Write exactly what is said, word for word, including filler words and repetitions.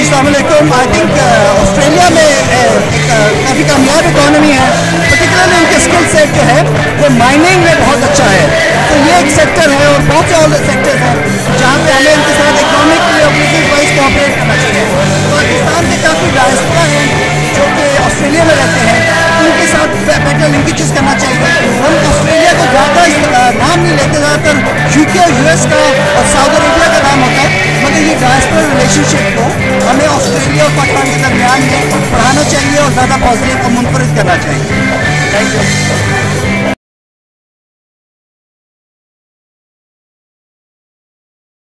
अस्सलाम वालेकुम। I think Australia में एक काफ़ी कामयाब इकोनॉमी है, पर्टिकुलरली उनके स्किल सेट जो है वो माइनिंग में बहुत अच्छा है। तो ये एक सेक्टर है और बहुत से और सेक्टर्स हैं जहाँ पे हमें उनके साथ इकोनॉमिकली और बिजनेस वाइज कोऑपरेट करना चाहिए। पाकिस्तान के काफ़ी डायस्पोरा हैं जो कि ऑस्ट्रेलिया में रहते हैं, उनके साथ बेटर लिंकेजेस करना चाहिए। हम ऑस्ट्रेलिया को ज़्यादा नाम नहीं लेते, ज़्यादातर यूके और यूएस का और सऊदी अरेबिया का नाम होता है, मगर ये डायस्पोरा रिलेशनशिप को हमें ऑस्ट्रेलिया और पाकिस्तान के दरमियान में बढ़ाना चाहिए और ज़्यादा पॉजिटिव और मुनफरिद करना चाहिए। Thank you.